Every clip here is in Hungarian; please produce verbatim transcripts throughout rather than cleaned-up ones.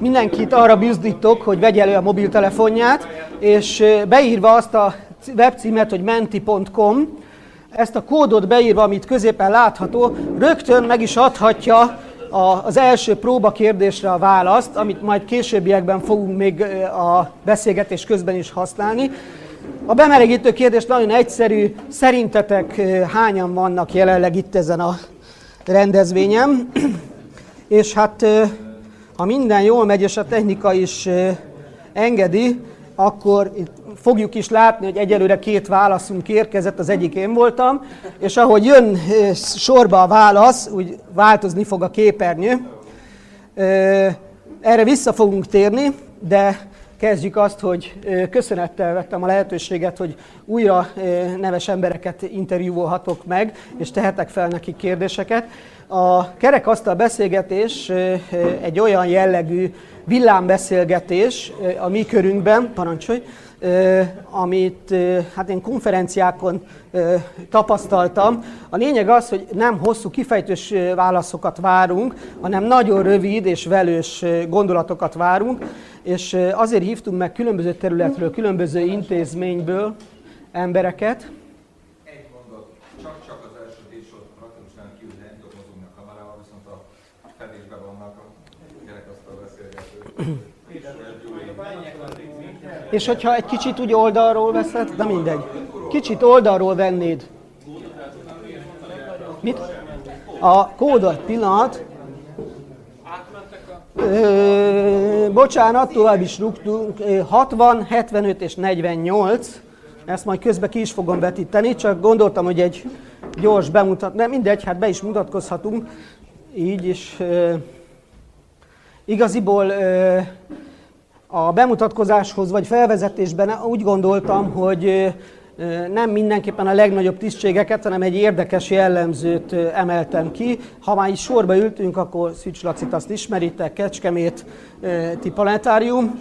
mindenkit arra buzdítok, hogy vegye elő a mobiltelefonját, és beírva azt a webcímet, hogy menti pont com, ezt a kódot beírva, amit középen látható, rögtön meg is adhatja az első próbakérdésre a választ, amit majd későbbiekben fogunk még a beszélgetés közben is használni. A bemelegítő kérdés nagyon egyszerű, szerintetek hányan vannak jelenleg itt ezen a rendezvényen, és hát ha minden jól megy, és a technika is engedi, akkor itt fogjuk is látni, hogy egyelőre két válaszunk érkezett, az egyik én voltam, és ahogy jön sorba a válasz, úgy változni fog a képernyő. Erre vissza fogunk térni, de kezdjük azt, hogy köszönettel vettem a lehetőséget, hogy újra neves embereket interjúvolhatok meg, és tehetek fel nekik kérdéseket. A kerekasztal beszélgetés egy olyan jellegű villámbeszélgetés a mi körünkben, parancsolj, amit hát én konferenciákon tapasztaltam. A lényeg az, hogy nem hosszú, kifejtős válaszokat várunk, hanem nagyon rövid és velős gondolatokat várunk, és azért hívtunk meg különböző területről, különböző intézményből embereket. Egy mondat, csak-csak az első tízsor praktikusan kívül nem tudok mozogni a kamerával, viszont a fedésben vannak a kerekasztal beszélgetők. És hogyha egy kicsit úgy oldalról veszed, de mindegy. Kicsit oldalról vennéd. Mit? A kódot, pillanat. Ö, bocsánat, tovább is rúgtunk. hatvan, hetvenöt és negyvennyolc. Ezt majd közben ki is fogom vetíteni, csak gondoltam, hogy egy gyors bemutat. Nem, mindegy, hát be is mutatkozhatunk. Így is. Ö, igaziból ö, a bemutatkozáshoz vagy felvezetésben úgy gondoltam, hogy nem mindenképpen a legnagyobb tisztségeket, hanem egy érdekes jellemzőt emeltem ki. Ha már is sorba ültünk, akkor Szűcs Lacit azt ismeritek, Kecskemét Planetárium.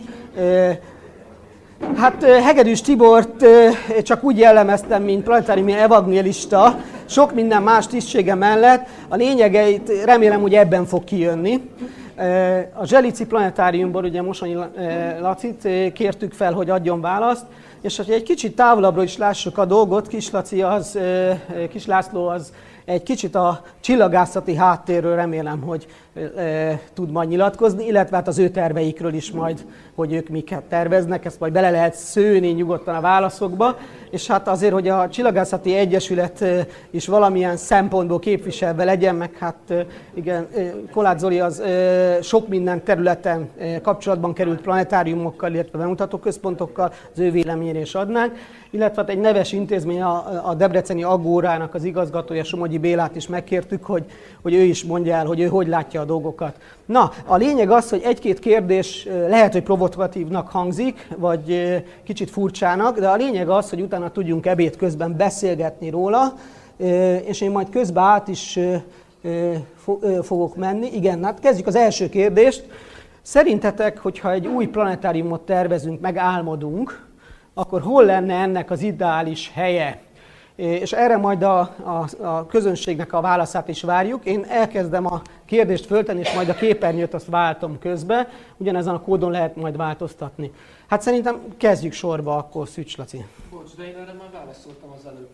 Hát Hegedűs Tibort csak úgy jellemeztem, mint planetáriumi evangélista, sok minden más tisztsége mellett. A lényegeit remélem, hogy ebben fog kijönni. A Zselici Planetáriumból ugye Mosonyi Lacit kértük fel, hogy adjon választ, és hogy egy kicsit távolabbról is lássuk a dolgot, Kis Laci az, Kis László az egy kicsit a csillagászati háttérről remélem, hogy e, tud majd nyilatkozni, illetve hát az ő terveikről is majd, hogy ők miket terveznek, ezt majd bele lehet szőni nyugodtan a válaszokba, és hát azért, hogy a Csillagászati Egyesület is valamilyen szempontból képviselve legyen, meg hát igen, Kolács Zoli az e, sok minden területen e, kapcsolatban került planetáriumokkal, illetve bemutatóközpontokkal, az ő véleményére is adnánk, illetve hát egy neves intézmény, a, a Debreceni Agórának az igazgatója, Somogyi Bélát is megkértük, hogy, hogy ő is mondja el, hogy ő hogy látja a dolgokat. Na, a lényeg az, hogy egy-két kérdés lehet, hogy provokatívnak hangzik, vagy kicsit furcsának, de a lényeg az, hogy utána tudjunk ebéd közben beszélgetni róla, és én majd közben át is fogok menni. Igen, hát kezdjük az első kérdést. Szerintetek, hogyha egy új planetáriumot tervezünk, meg álmodunk, akkor hol lenne ennek az ideális helye? És erre majd a, a, a közönségnek a válaszát is várjuk. Én elkezdem a kérdést föltenni, és majd a képernyőt azt váltom közbe. Ugyanezen a kódon lehet majd változtatni. Hát szerintem kezdjük sorba akkor, Szűcs Laci. Bocs, de én erre már válaszoltam az előbb.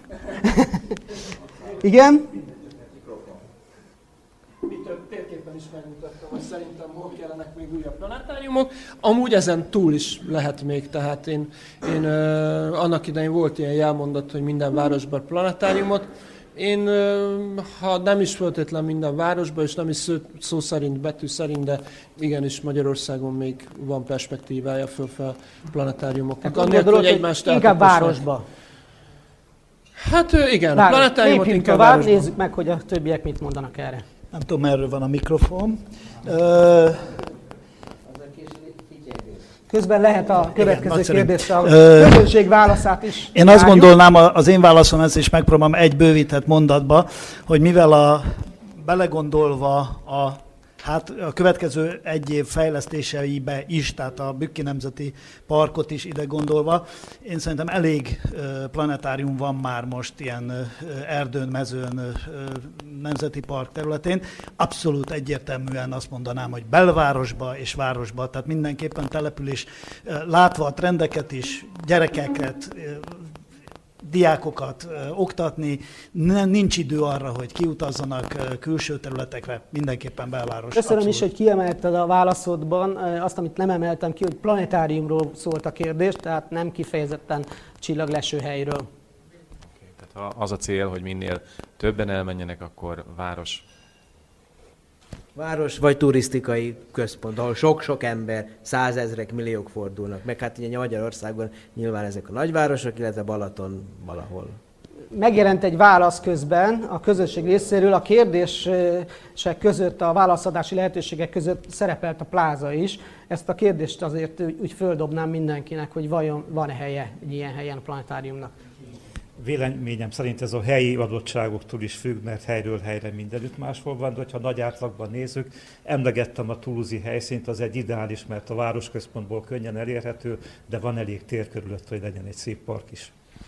Igen? Mi több térképen is megmutattam, hogy szerintem hol kellenek még újabb planetáriumok. Amúgy ezen túl is lehet még, tehát én, én uh, annak idején volt ilyen jelmondat, hogy minden városban planetáriumot. Én, uh, ha nem is feltétlen minden városban, és nem is szó, szó szerint, betű szerint, de igenis Magyarországon még van perspektívája fölfel planetáriumoknak. Hát annak, hogy egymást inkább városba. Hát igen, Város. planetáriumot Lépjünk inkább tovább, városban. nézzük meg, hogy a többiek mit mondanak erre. Nem tudom, erről van a mikrofon. Ö... Közben lehet a következő Igen, kérdésre a Ö... közönség válaszát is. Én azt gondolnám, az én válaszom, ezt is megpróbálom egy bővített mondatba, hogy mivel a belegondolva a Hát a következő egy év fejlesztéseibe is, tehát a Bükki Nemzeti Parkot is ide gondolva, én szerintem elég planetárium van már most ilyen erdőn, mezőn, nemzeti park területén. Abszolút egyértelműen azt mondanám, hogy belvárosba és városba, tehát mindenképpen település, látva a trendeket is, gyerekeket, diákokat ö, oktatni, nem, nincs idő arra, hogy kiutazzanak ö, külső területekre, mindenképpen belváros. Köszönöm abszolút. is, hogy kiemelted a válaszodban azt, amit nem emeltem ki, hogy planetáriumról szólt a kérdés, tehát nem kifejezetten csillaglesőhelyről. Okay, tehát ha az a cél, hogy minél többen elmenjenek, akkor város. Város vagy turisztikai központ, ahol sok-sok ember, százezrek, milliók fordulnak. Meg hát ugye Magyarországon nyilván ezek a nagyvárosok, illetve Balaton valahol. Megjelent egy válasz közben a közösség részéről, a kérdések között, a válaszadási lehetőségek között szerepelt a pláza is. Ezt a kérdést azért úgy földobnám mindenkinek, hogy vajon van-e helye egy ilyen helyen a planetáriumnak. Véleményem szerint ez a helyi adottságoktól is függ, mert helyről helyre mindenütt máshol van, de hogyha nagy átlagban nézzük, emlegettem a toulouse-i helyszínt, az egy ideális, mert a városközpontból könnyen elérhető, de van elég tér körülött, hogy legyen egy szép park is.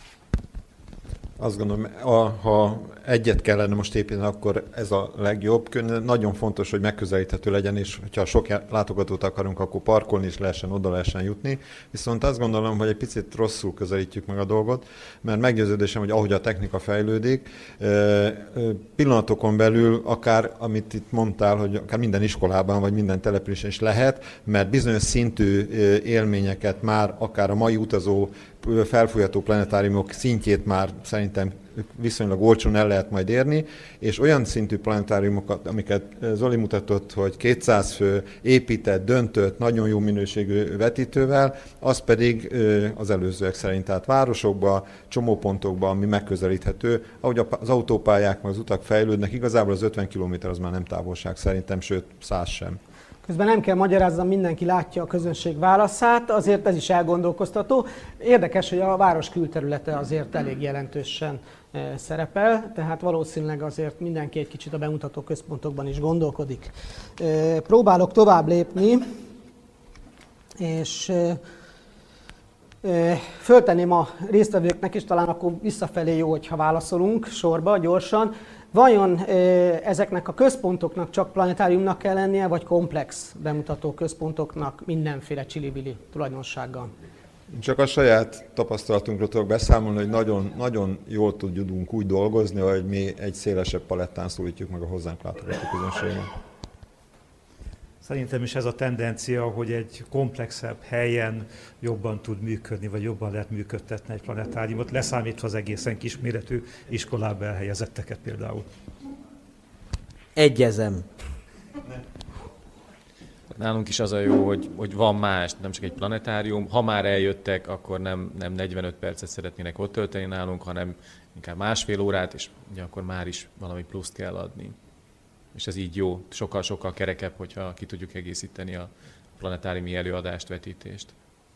Azt gondolom, ha egyet kellene most építeni, akkor ez a legjobb. Nagyon fontos, hogy megközelíthető legyen, és ha sok látogatót akarunk, akkor parkolni is lehessen, oda lehessen jutni. Viszont azt gondolom, hogy egy picit rosszul közelítjük meg a dolgot, mert meggyőződésem, hogy ahogy a technika fejlődik, pillanatokon belül akár, amit itt mondtál, hogy akár minden iskolában vagy minden településen is lehet, mert bizonyos szintű élményeket már akár a mai utazó felfújható planetáriumok szintjét már szerintem viszonylag olcsón el lehet majd érni, és olyan szintű planetáriumokat, amiket Zoli mutatott, hogy kétszáz fő épített, döntött, nagyon jó minőségű vetítővel, az pedig az előzőek szerint, tehát városokba, csomópontokba, ami megközelíthető. Ahogy az autópályák, meg az utak fejlődnek, igazából az ötven kilométer az már nem távolság szerintem, sőt száz sem. Közben nem kell magyaráznom, mindenki látja a közönség válaszát, azért ez is elgondolkoztató. Érdekes, hogy a város külterülete azért elég jelentősen szerepel, tehát valószínűleg azért mindenki egy kicsit a bemutató központokban is gondolkodik. Próbálok tovább lépni, és föltenném a résztvevőknek, és talán akkor visszafelé jó, hogyha válaszolunk sorba, gyorsan. Vajon ezeknek a központoknak csak planetáriumnak kell lennie, vagy komplex bemutató központoknak mindenféle csili-vili tulajdonsággal? Csak a saját tapasztalatunkról tudok beszámolni, hogy nagyon, nagyon jól tudjunk úgy dolgozni, hogy mi egy szélesebb palettán szólítjuk meg a hozzánk látogató közönséget. Szerintem is ez a tendencia, hogy egy komplexebb helyen jobban tud működni, vagy jobban lehet működtetni egy planetáriumot, leszámítva az egészen kisméretű iskolába elhelyezetteket például. Egyezem. Nálunk is az a jó, hogy, hogy van más, nem csak egy planetárium. Ha már eljöttek, akkor nem, nem negyvenöt percet szeretnének ott tölteni nálunk, hanem inkább másfél órát, és ugye akkor már is valami pluszt kell adni. És ez így jó, sokkal-sokkal kerekebb, hogyha ki tudjuk egészíteni a planetáriumi előadást, vetítést.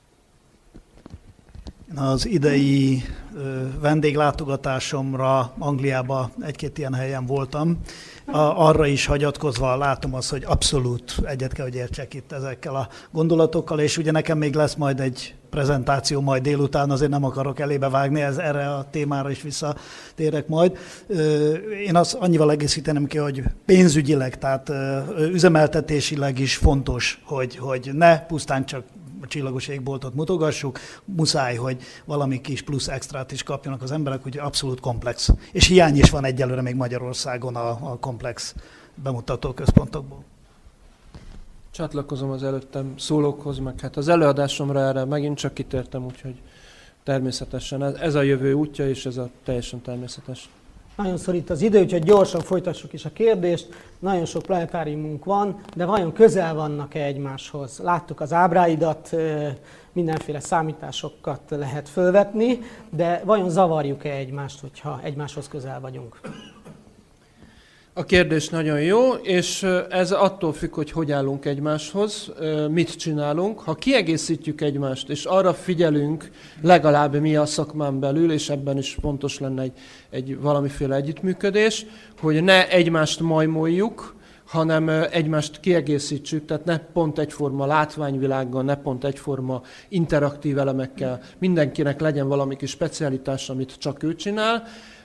Az idei vendéglátogatásomra Angliába egy-két ilyen helyen voltam. Arra is hagyatkozva látom azt, hogy abszolút egyet kell, hogy értsek itt ezekkel a gondolatokkal, és ugye nekem még lesz majd egy prezentáció majd délután, azért nem akarok elébe vágni, ez erre a témára is visszatérek majd. Én azt annyival egészítenem ki, hogy pénzügyileg, tehát üzemeltetésileg is fontos, hogy, hogy ne pusztán csak a csillagos égboltot mutogassuk, muszáj, hogy valami kis plusz extrát is kapjanak az emberek, úgyhogy abszolút komplex. És hiány is van egyelőre még Magyarországon a, a komplex bemutató központokból. Csatlakozom az előttem szólókhoz, meg hát az előadásomra erre megint csak kitértem, úgyhogy természetesen ez, ez a jövő útja, és ez a teljesen természetes. Nagyon szorít az idő, úgyhogy gyorsan folytassuk is a kérdést. Nagyon sok planetáriumunk van, de vajon közel vannak-e egymáshoz? Láttuk az ábráidat, mindenféle számításokat lehet fölvetni, de vajon zavarjuk-e egymást, hogyha egymáshoz közel vagyunk? A kérdés nagyon jó, és ez attól függ, hogy hogy állunk egymáshoz, mit csinálunk. Ha kiegészítjük egymást, és arra figyelünk, legalább mi a szakmán belül, és ebben is fontos lenne egy, egy valamiféle együttműködés, hogy ne egymást majmoljuk, hanem egymást kiegészítsük, tehát ne pont egyforma látványvilággal, ne pont egyforma interaktív elemekkel, mindenkinek legyen valami kis specialitás, amit csak ő csinál,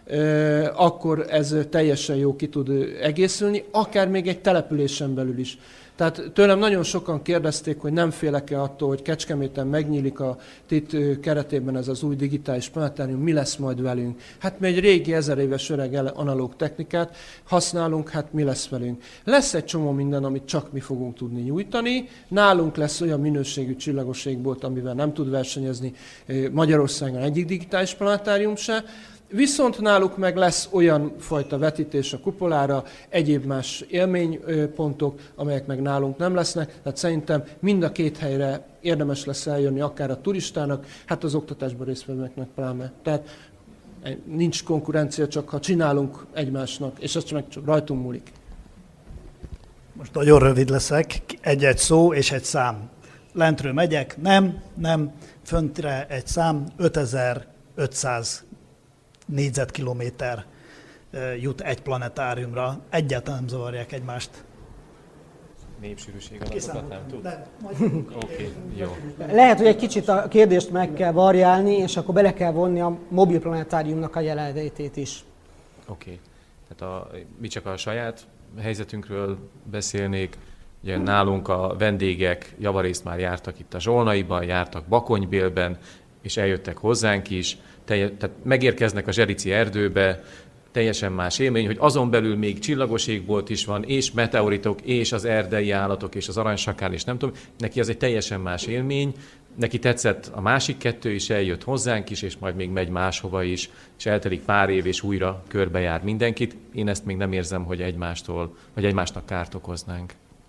akkor ez teljesen jó ki tud egészülni, akár még egy településen belül is. Tehát tőlem nagyon sokan kérdezték, hogy nem félek-e attól, hogy Kecskeméten megnyílik a tét keretében ez az új digitális planetárium, mi lesz majd velünk? Hát mi egy régi ezer éves öreg analóg technikát használunk, hát mi lesz velünk? Lesz egy csomó minden, amit csak mi fogunk tudni nyújtani. Nálunk lesz olyan minőségű csillagos égbolt, amivel nem tud versenyezni Magyarországon egyik digitális planetárium se. Viszont náluk meg lesz olyan fajta vetítés a kupolára, egyéb más élménypontok, amelyek meg nálunk nem lesznek. Tehát szerintem mind a két helyre érdemes lesz eljönni, akár a turistának, hát az oktatásban résztvevőknek pláne. Tehát nincs konkurencia, csak ha csinálunk egymásnak, és ez csak, csak rajtunk múlik. Most nagyon rövid leszek, egy-egy szó és egy szám. Lentről megyek, nem, nem, föntre egy szám, ötezer-ötszáz négyzetkilométer jut egy planetáriumra. Egyáltalán nem zavarják egymást. Népsűrűség adatokat nem tud? Oké, jó. Lehet, hogy egy kicsit a kérdést meg kell variálni, és akkor bele kell vonni a mobil planetáriumnak a jelenlétét is. Oké. Tehát a, mi csak a saját helyzetünkről beszélnék. Ugye nálunk a vendégek javarészt már jártak itt a Zsolnaiban, jártak Bakonybélben, és eljöttek hozzánk is. Tehát megérkeznek a Zserici erdőbe, teljesen más élmény, hogy azon belül még csillagos égbolt is van, és meteoritok, és az erdei állatok, és az aranysakál, és nem tudom, neki az egy teljesen más élmény, neki tetszett a másik kettő is, eljött hozzánk is, és majd még megy máshova is, és eltelik pár év, és újra körbejár mindenkit. Én ezt még nem érzem, hogy egymástól, vagy egymásnak kárt okoznánk.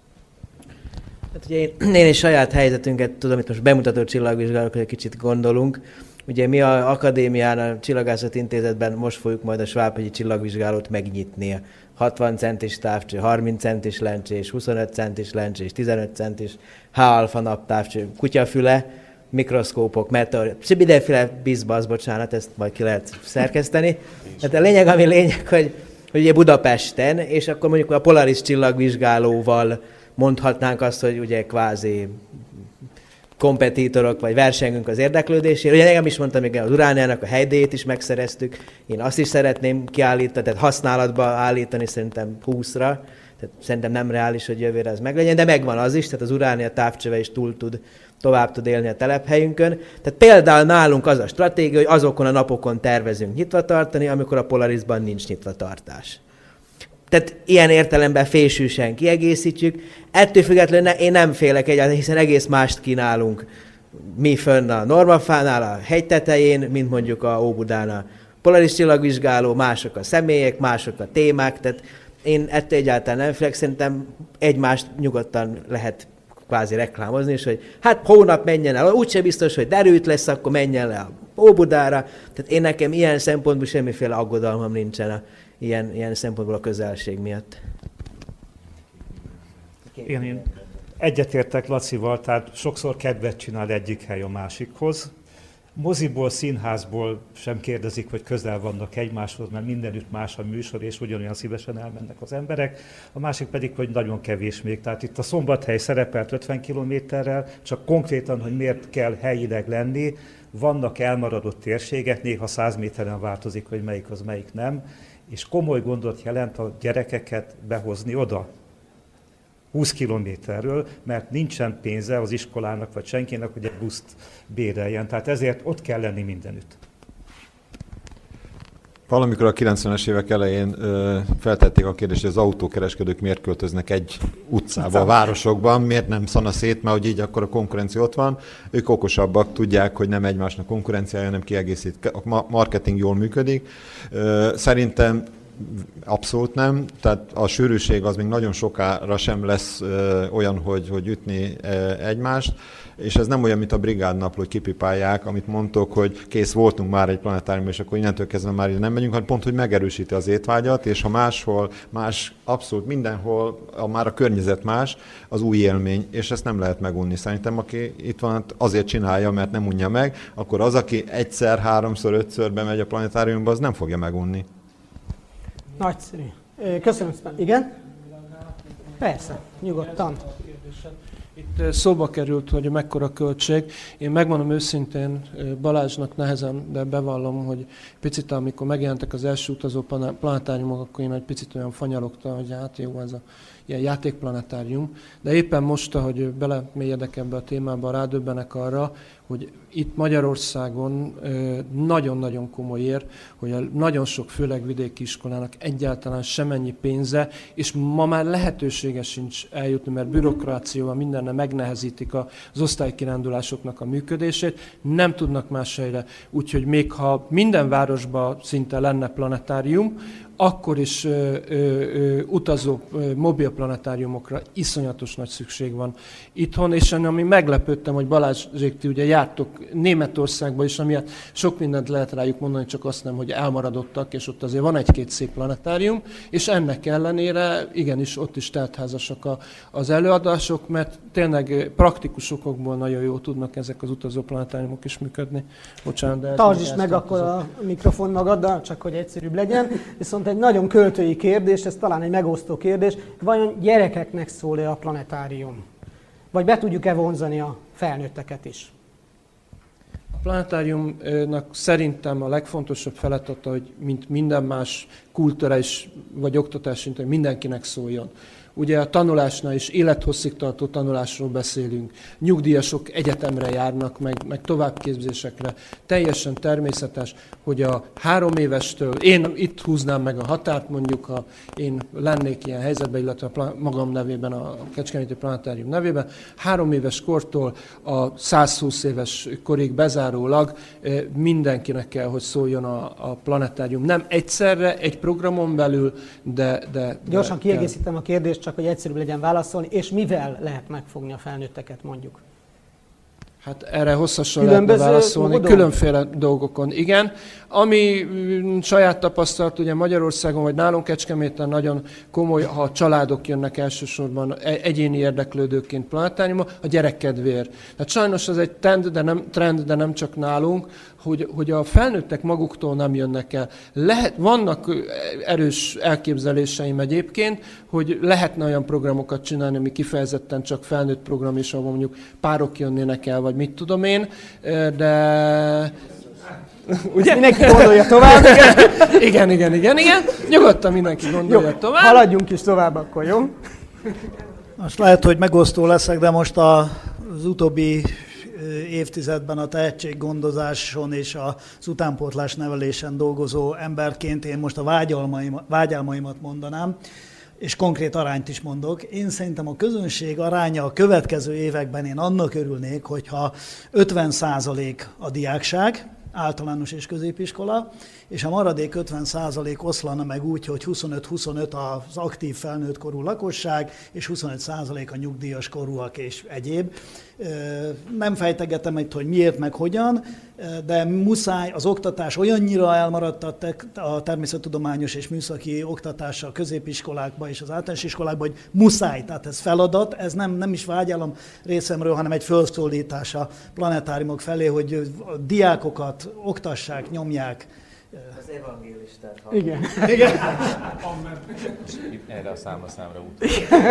Hát ugye én, én is saját helyzetünket tudom, itt most bemutató csillagvizsgálókra egy kicsit gondolunk. Ugye mi a akadémián, a Csillagászati Intézetben most fogjuk majd a Schwab-hegyi csillagvizsgálót megnyitni. hatvan centis távcső, harminc centis lencsés, huszonöt centis lencsés, tizenöt centis H-alfa naptávcső, kutyafüle, mikroszkópok, meteorit, mindenféle bizbasz, bocsánat, ezt majd ki lehet szerkeszteni. Hát a lényeg, ami lényeg, hogy, hogy ugye Budapesten, és akkor mondjuk a Polaris csillagvizsgálóval mondhatnánk azt, hogy ugye kvázi kompetitorok, vagy versengünk az érdeklődésért. Ugye nekem is mondtam, hogy az Urániának a helydíjét is megszereztük. Én azt is szeretném kiállítani, tehát használatba állítani szerintem húszra. Tehát szerintem nem reális, hogy jövőre ez meglegyen, de megvan az is, tehát az Uránia távcsöve is túl tud, tovább tud élni a telephelyünkön. Tehát például nálunk az a stratégia, hogy azokon a napokon tervezünk nyitva tartani, amikor a Polarisban nincs nyitva tartás. Tehát ilyen értelemben fésűsen kiegészítjük. Ettől függetlenül én nem félek egyáltalán, hiszen egész mást kínálunk mi fönn a Normafánál, a hegy tetején, mint mondjuk a Óbudán a Polaris csillagvizsgáló, mások a személyek, mások a témák, tehát én ettől egyáltalán nem félek, szerintem egymást nyugodtan lehet kvázi reklámozni, és hogy hát hónap menjen el, úgyse biztos, hogy derült lesz, akkor menjen le a Óbudára. Tehát én nekem ilyen szempontból semmiféle aggodalmam nincsen a Ilyen, ilyen szempontból a közelség miatt. Én, én egyetértek Lacival, tehát sokszor kedvet csinál egyik hely a másikhoz. Moziból, színházból sem kérdezik, hogy közel vannak egymáshoz, mert mindenütt más a műsor, és ugyanolyan szívesen elmennek az emberek. A másik pedig, hogy nagyon kevés még. Tehát itt a Szombathely szerepelt ötven kilométerrel, csak konkrétan, hogy miért kell helyileg lenni, vannak elmaradott térségek, néha száz méteren változik, hogy melyik az, melyik nem, és komoly gondot jelent a gyerekeket behozni oda, húsz kilométerről, mert nincsen pénze az iskolának vagy senkinek, hogy egy buszt béreljen. Tehát ezért ott kell lenni mindenütt. Valamikor a kilencvenes évek elején ö, feltették a kérdést, hogy az autókereskedők miért költöznek egy utcába a városokban, miért nem szana szét, mert hogy így akkor a konkurencia ott van. Ők okosabbak, tudják, hogy nem egymásnak konkurenciája, hanem kiegészít. A marketing jól működik. Ö, szerintem abszolút nem, tehát a sűrűség az még nagyon sokára sem lesz ö, olyan, hogy, hogy ütni ö, egymást, és ez nem olyan, mint a brigádnapló, hogy kipipálják, amit mondtok, hogy kész voltunk már egy planetáriumban, és akkor innentől kezdve már ide nem megyünk, hanem pont, hogy megerősíti az étvágyat, és ha máshol, más, abszolút mindenhol, a, már a környezet más, az új élmény, és ezt nem lehet megunni. Szerintem, aki itt van, azért csinálja, mert nem unja meg, akkor az, aki egyszer, háromszor, ötször bemegy a planetáriumba, az nem fogja megunni. Nagyszerű. Köszönöm szépen. Igen? Persze, nyugodtan. Itt szóba került, hogy mekkora költség. Én megmondom őszintén, Balázsnak nehezen, de bevallom, hogy picit amikor megjelentek az első utazó planetáriumok, akkor én egy picit olyan fanyalogtam, hogy hát jó, ez a ilyen játékplanetárium. De éppen most, ahogy belemélyedek ebbe a témába, rádöbbenek arra, hogy itt Magyarországon nagyon-nagyon komoly ér, hogy a nagyon sok, főleg vidéki iskolának egyáltalán semennyi pénze, és ma már lehetősége sincs eljutni, mert bürokrációval mindenne megnehezítik az osztálykirándulásoknak a működését, nem tudnak más helyre. Úgyhogy még ha minden városban szinte lenne planetárium, akkor is ö, ö, ö, utazó ö, mobilplanetáriumokra iszonyatos nagy szükség van itthon, és ami meglepődtem, hogy Balázsék, ti ugye jártok Németországba is, amiatt sok mindent lehet rájuk mondani, csak azt nem, hogy elmaradottak, és ott azért van egy-két szép planetárium, és ennek ellenére igenis ott is teltházasak a, az előadások, mert tényleg praktikus okokból nagyon jól tudnak ezek az utazó planetáriumok is működni. Bocsánat, de... Tartsd is meg akkor a mikrofon magaddal, csak hogy egyszerűbb legyen. Viszont egy nagyon költői kérdés, ez talán egy megosztó kérdés, vajon gyerekeknek szól-e a planetárium? Vagy be tudjuk-e vonzani a felnőtteket is? A planetáriumnak szerintem a legfontosabb feladata, hogy mint minden más kulturális vagy oktatási intézmény mindenkinek szóljon. Ugye a tanulásnál is élethosszig tartó tanulásról beszélünk. Nyugdíjasok egyetemre járnak, meg, meg továbbképzésekre. Teljesen természetes, hogy a három évestől, én itt húznám meg a határt, mondjuk, ha én lennék ilyen helyzetben, illetve a magam nevében, a Kecskeméti Planetárium nevében, három éves kortól a száz húsz éves korig bezárólag mindenkinek kell, hogy szóljon a, a planetárium. Nem egyszerre, egy programon belül, de... de Gyorsan de kiegészítem kell. A kérdést, csak hogy egyszerűbb legyen válaszolni, és mivel lehet megfogni a felnőtteket, mondjuk? Hát erre hosszasan lehetne válaszolni, módon? Különféle dolgokon, igen. Ami m, saját tapasztalat, ugye Magyarországon, vagy nálunk Kecskeméten nagyon komoly, ha családok jönnek elsősorban egyéni érdeklődőként planetáriumba, a gyerekkedvéért. Tehát sajnos ez egy trend, de nem, trend, de nem csak nálunk, hogy, hogy a felnőttek maguktól nem jönnek el. Lehet, vannak erős elképzeléseim egyébként, hogy lehetne olyan programokat csinálni, ami kifejezetten csak felnőtt program, és ahol mondjuk párok jönnének el, vagy mit tudom én, de... Ugye? Mindenki gondolja tovább. igen, igen, igen, igen. Nyugodtan mindenki gondolja jó, tovább. Haladjunk is tovább akkor, jó? Most lehet, hogy megosztó leszek, de most a, az utóbbi évtizedben a tehetséggondozáson és az utánpótlás nevelésen dolgozó emberként én most a vágyalmaimat, vágyálmaimat mondanám, és konkrét arányt is mondok. Én szerintem a közönség aránya a következő években én annak örülnék, hogyha ötven százalék a diákság, általános és középiskola, és a maradék ötven százalék oszlana meg úgy, hogy huszonöt-huszonöt az aktív felnőtt korú lakosság, és huszonöt százalék a nyugdíjas korúak és egyéb. Nem fejtegetem itt, hogy miért meg hogyan, de muszáj, az oktatás olyannyira elmaradt a természettudományos és műszaki oktatása a középiskolákban és az általános iskolákban, hogy muszáj, tehát ez feladat, ez nem, nem is vágyálom részemről, hanem egy felszólítás a planetáriumok felé, hogy a diákokat oktassák, nyomják. Az evangélistát hallom. Igen. Igen. Erre a számla számra út.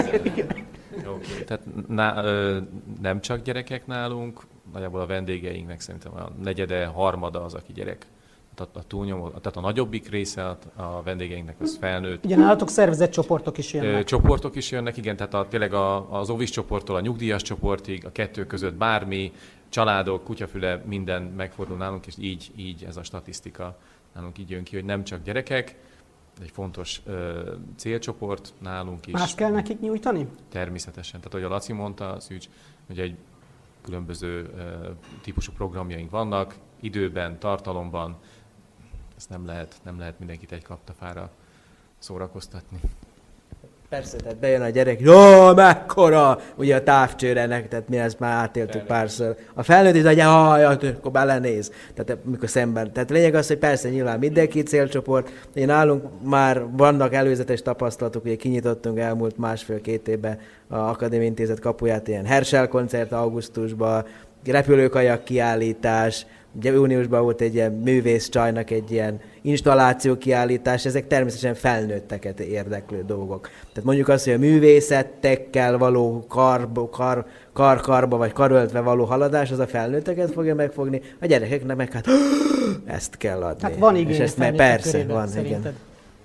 Okay. Tehát ná, ö, nem csak gyerekek nálunk, nagyjából a vendégeinknek szerintem a negyede, harmada az, aki gyerek. Tehát a, túlnyomó, tehát a nagyobbik része a, a vendégeinknek az felnőtt. Ugye nálatok szervezett csoportok is jönnek. Ö, csoportok is jönnek, igen, tehát a, tényleg a, az óvis csoporttól a nyugdíjas csoportig, a kettő között bármi, családok, kutyafüle, minden megfordul nálunk, és így, így ez a statisztika nálunk így jön ki, hogy nem csak gyerekek, egy fontos ö, célcsoport nálunk is. Más kell nekik nyújtani? Természetesen. Tehát, ahogy a Laci mondta, Szűcs, hogy egy különböző ö, típusú programjaink vannak, időben, tartalomban, ezt nem lehet, nem lehet mindenkit egy kaptafára szórakoztatni. Persze, tehát bejön a gyerek, jó, mekkora, ugye a távcsőrenek, tehát mi ezt már átéltük párszor. A felnőtt is, hogy jaj, akkor belenéz, tehát mikor szemben. Tehát lényeg az, hogy persze nyilván mindenki célcsoport, én nálunk már vannak előzetes tapasztalatok, ugye kinyitottunk elmúlt másfél-két évben a Akadémia Intézet kapuját, ilyen Herschel koncert augusztusban, repülőkajak kiállítás, ugye júniusban volt egy ilyen művészcsajnak egy ilyen installáció kiállítás, ezek természetesen felnőtteket érdeklő dolgok. Tehát mondjuk azt, hogy a művészettekkel való karba, kar, kar-karba vagy karöltve való haladás, az a felnőtteket fogja megfogni, a gyerekeknek meg hát ezt kell adni. Hát van igény, és ezt meg persze van, szerinted. igen.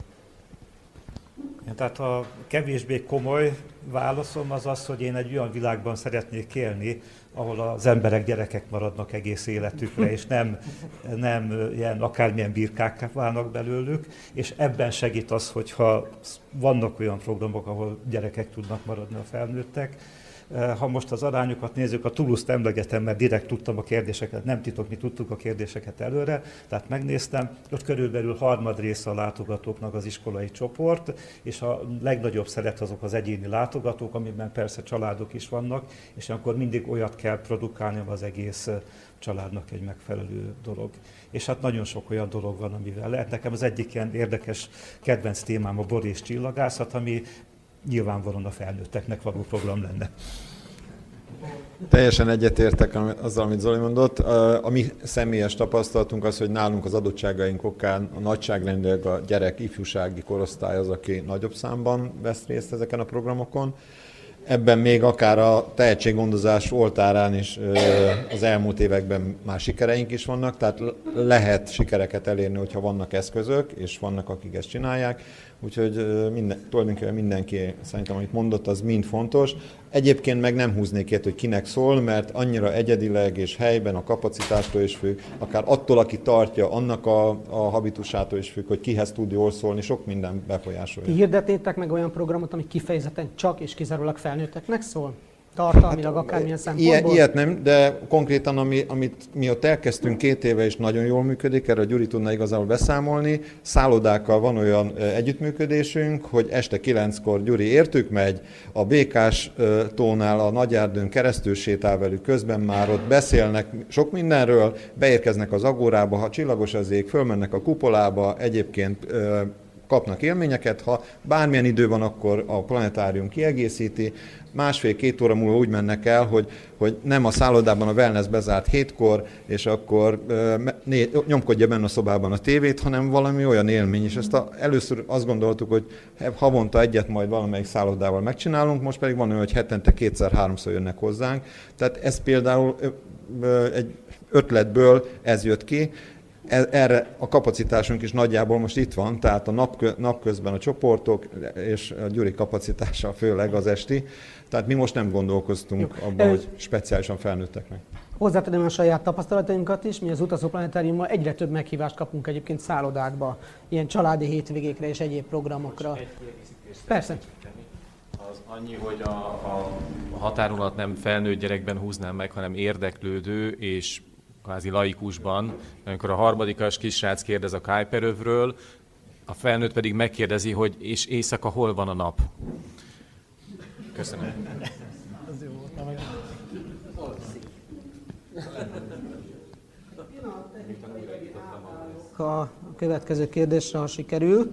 Ja, tehát a kevésbé komoly válaszom az az, hogy én egy olyan világban szeretnék élni, ahol az emberek gyerekek maradnak egész életükre, és nem, nem ilyen akármilyen birkák válnak belőlük, és ebben segít az, hogyha vannak olyan programok, ahol gyerekek tudnak maradni a felnőttek. Ha most az arányokat nézzük, a Toulouse-t emlegetem, mert direkt tudtam a kérdéseket, nem titok, mi tudtuk a kérdéseket előre, tehát megnéztem, ott körülbelül harmad része a látogatóknak az iskolai csoport, és a legnagyobb szeret azok az egyéni látogatók, amiben persze családok is vannak, és akkor mindig olyat kell produkálni, ami az egész családnak egy megfelelő dolog. És hát nagyon sok olyan dolog van, amivel lehet. Nekem az egyik ilyen érdekes kedvenc témám a bor és csillagászat, ami nyilvánvalóan a felnőtteknek való program lenne. Teljesen egyetértek azzal, amit Zoli mondott. A mi személyes tapasztalatunk az, hogy nálunk az adottságaink okán a nagyságrendileg a gyerek ifjúsági korosztály az, aki nagyobb számban vesz részt ezeken a programokon. Ebben még akár a tehetséggondozás oltárán is az elmúlt években már sikereink is vannak, tehát lehet sikereket elérni, hogyha vannak eszközök, és vannak, akik ezt csinálják. Úgyhogy minden, tulajdonképpen mindenki szerintem, amit mondott, az mind fontos. Egyébként meg nem húznék ilyet, hogy kinek szól, mert annyira egyedileg és helyben a kapacitástól is függ, akár attól, aki tartja, annak a, a habitusától is függ, hogy kihez tud jól szólni, sok minden befolyásolja. Ti hirdetnétek meg olyan programot, ami kifejezetten csak és kizárólag felnőtteknek szól? Tartalmilag, hát, akármilyen szempontból? Ilyet nem, de konkrétan, ami, amit mi ott elkezdtünk két éve, és nagyon jól működik, erre a Gyuri tudna igazából beszámolni. Szállodákkal van olyan együttműködésünk, hogy este kilenckor Gyuri értük megy, a Békás tónál a Nagyárdőn keresztül sétál velük, közben már ott beszélnek sok mindenről, beérkeznek az agórába, ha csillagos az ég, fölmennek a kupolába, egyébként kapnak élményeket, ha bármilyen idő van, akkor a planetárium kiegészíti, másfél-két óra múlva úgy mennek el, hogy, hogy nem a szállodában a wellness bezárt hétkor, és akkor né, nyomkodja benne a szobában a tévét, hanem valami olyan élmény. És ezt a, először azt gondoltuk, hogy havonta egyet majd valamelyik szállodával megcsinálunk, most pedig van olyan, hogy hetente kétszer-háromszor jönnek hozzánk. Tehát ez például egy ötletből ez jött ki. Erre a kapacitásunk is nagyjából most itt van, tehát a nap, napközben a csoportok, és a Gyuri kapacitása főleg az esti. Tehát mi most nem gondolkoztunk Jó. abban, hogy speciálisan felnőtteknek. Hozzátenném a saját tapasztalatainkat is, mi az Utazóplanetáriummal egyre több meghívást kapunk egyébként szállodákba, ilyen családi hétvégékre és egyéb programokra. Persze. Az annyi, hogy a, a határolat nem felnőtt gyerekben húznám meg, hanem érdeklődő és kvázi laikusban, amikor a harmadikas kisrác kérdez a Kuiperövről, a felnőtt pedig megkérdezi, hogy és éjszaka hol van a nap. Köszönöm. A következő kérdésre, ha sikerül.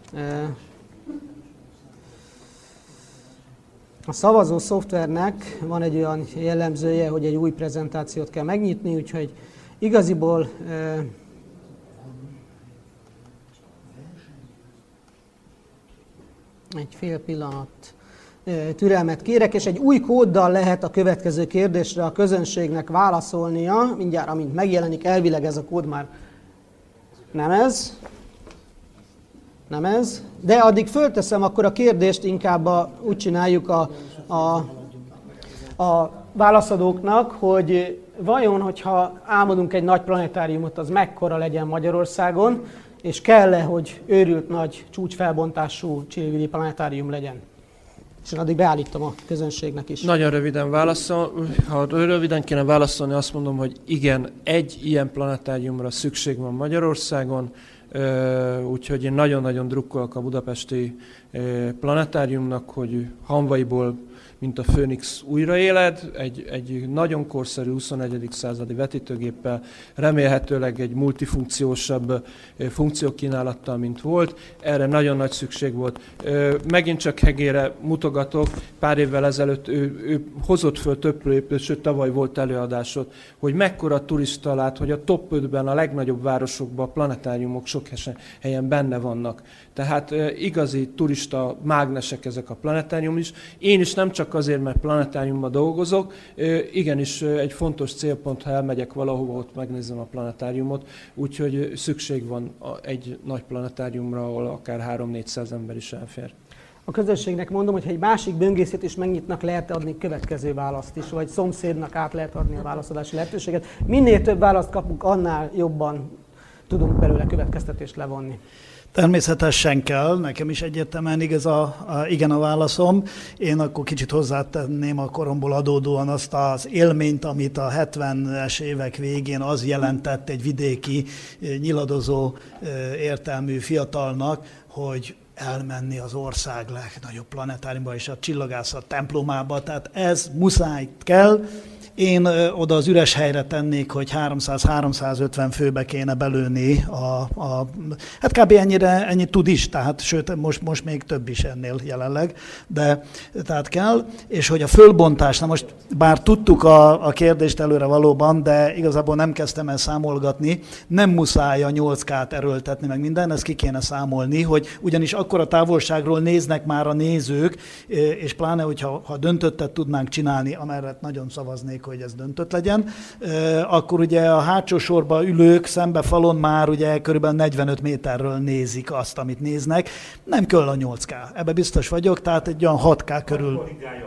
A szavazó szoftvernek van egy olyan jellemzője, hogy egy új prezentációt kell megnyitni, úgyhogy igaziból egy fél pillanat türelmet kérek, és egy új kóddal lehet a következő kérdésre a közönségnek válaszolnia. Mindjárt, amint megjelenik, elvileg ez a kód már nem ez. Nem ez. De addig fölteszem akkor a kérdést, inkább a, úgy csináljuk a, a, a válaszadóknak, hogy vajon, hogyha álmodunk egy nagy planetáriumot, az mekkora legyen Magyarországon, és kell-e, hogy őrült nagy csúcsfelbontású Csillivili planetárium legyen? És én addig beállítom a közönségnek is. Nagyon röviden válaszol, ha röviden kéne válaszolni, azt mondom, hogy igen, egy ilyen planetáriumra szükség van Magyarországon, úgyhogy én nagyon-nagyon drukkolok a budapesti planetáriumnak, hogy Hanvaiból mint a Phoenix újraéled, egy, egy nagyon korszerű huszonegyedik századi vetítőgéppel, remélhetőleg egy multifunkciósabb funkciókínálattal, mint volt. Erre nagyon nagy szükség volt. Megint csak Hegére mutogatok, pár évvel ezelőtt ő, ő hozott föl több projektet, sőt tavaly volt előadásod, hogy mekkora turista lát, hogy a top ötben a legnagyobb városokban a planetáriumok sok helyen benne vannak. Tehát igazi turista mágnesek ezek a planetárium is. Én is nem csak azért, mert planetáriumban dolgozok, igenis egy fontos célpont, ha elmegyek valahova, ott megnézem a planetáriumot, úgyhogy szükség van egy nagy planetáriumra, ahol akár háromszáz-négyszáz ember is elfér. A közösségnek mondom, hogy ha egy másik böngészőt is megnyitnak, lehet adni következő választ is, vagy szomszédnak át lehet adni a válaszadási lehetőséget. Minél több választ kapunk, annál jobban tudunk belőle következtetést levonni. Természetesen kell, nekem is egyértelműen igaz a, a, igen a válaszom. Én akkor kicsit hozzátenném a koromból adódóan azt az élményt, amit a hetvenes évek végén az jelentett egy vidéki nyiladozó értelmű fiatalnak, hogy elmenni az ország legnagyobb planetáriumba és a csillagászat templomába, tehát ez muszáj kell. Én oda az üres helyre tennék, hogy háromszáz-háromszázötven főbe kéne belőni, a, a, hát kb. ennyire, ennyit tud is, tehát sőt, most, most még több is ennél jelenleg, de tehát kell, és hogy a fölbontás, na most bár tudtuk a, a kérdést előre valóban, de igazából nem kezdtem el számolgatni, nem muszáj a nyolc K-t erőltetni meg minden, ezt ki kéne számolni, hogy ugyanis akkora távolságról néznek már a nézők, és pláne, hogyha ha döntöttet tudnánk csinálni, amellett nagyon szavaznék, hogy ez döntött legyen, akkor ugye a hátsó sorba ülők szembe falon már ugye körülbelül negyvenöt méterről nézik azt, amit néznek. Nem kell a nyolc K, ebbe biztos vagyok, tehát egy olyan hat K körül.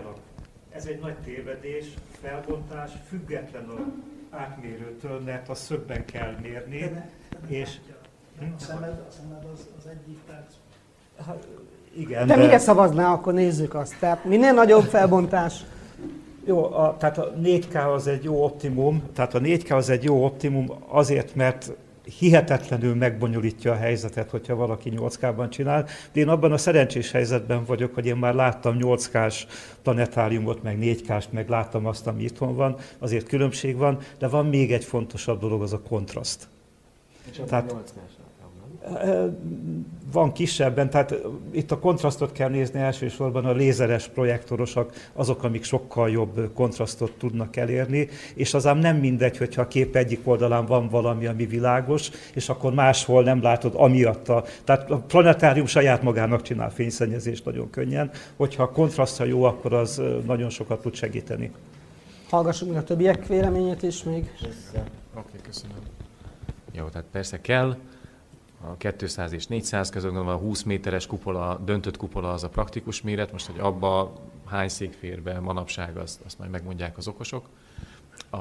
Ez egy nagy tévedés, felbontás, független az átmérőtől, mert a szögben kell mérni, de de és... A szemed, a szemed az, az egyik perc. Hát, igen, de, de mire szavaznál, akkor nézzük azt. Tehát minél nagyobb felbontás. Jó, a, tehát a négy K az egy jó optimum, tehát a négy K az egy jó optimum azért, mert hihetetlenül megbonyolítja a helyzetet, hogyha valaki nyolc K-ban csinál. De én abban a szerencsés helyzetben vagyok, hogy én már láttam nyolc K-s planetáriumot, meg négy K-st, meg láttam azt, ami itthon van, azért különbség van, de van még egy fontosabb dolog, az a kontraszt. Tehát, van kisebben, tehát itt a kontrasztot kell nézni elsősorban, a lézeres projektorosok azok, amik sokkal jobb kontrasztot tudnak elérni, és az ám nem mindegy, hogyha a kép egyik oldalán van valami, ami világos, és akkor máshol nem látod amiatt. A, tehát a planetárium saját magának csinál fényszennyezést nagyon könnyen, hogyha a kontrasztja jó, akkor az nagyon sokat tud segíteni. Hallgassuk meg a többiek véleményét is még. Oké, okay, köszönöm. Jó, tehát persze kell. A kétszáz és négyszáz között van a húsz méteres kupola, döntött kupola az a praktikus méret, most, hogy abba hány szék fér be manapság, azt, azt majd megmondják az okosok. A,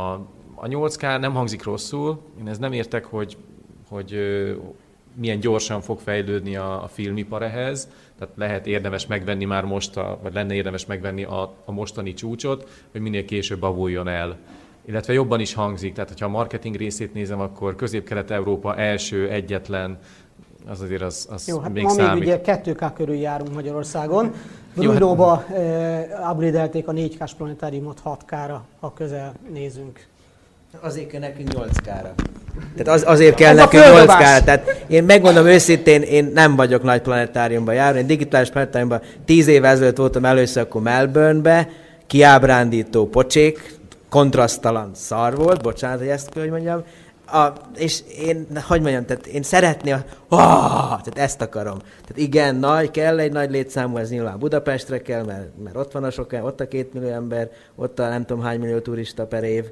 a nyolc K nem hangzik rosszul, én ez nem értek, hogy, hogy milyen gyorsan fog fejlődni a, a filmipar ehhez, tehát lehet érdemes megvenni már most, a, vagy lenne érdemes megvenni a, a mostani csúcsot, hogy minél később avuljon el. Illetve jobban is hangzik, tehát ha a marketing részét nézem, akkor Közép-Kelet-Európa első, egyetlen, az azért az, az Jó, hát még ma számít. még ugye kettő K körül járunk Magyarországon. Brunóba hát... eh, upgrade-elték a négy K-s planetáriumot hat K-ra, ha közel nézünk. Azért kell nekünk nyolc K-ra. Tehát az, azért kell Ez nekünk nyolc K-ra. Tehát én megmondom őszintén, én nem vagyok nagy planetáriumban járni. Én digitális planetáriumban tíz év ezelőtt voltam először akkor Melbourne-be, kiábrándító pocsék, kontrasztalan szar volt, bocsánat, hogy ezt hogy mondjam, a, és én, hogy mondjam, tehát én szeretném, oh, tehát ezt akarom. Tehát igen, nagy, kell egy nagy létszámú, ez nyilván Budapestre kell, mert, mert ott van a sok, ott a két millió ember, ott a nem tudom hány millió turista per év.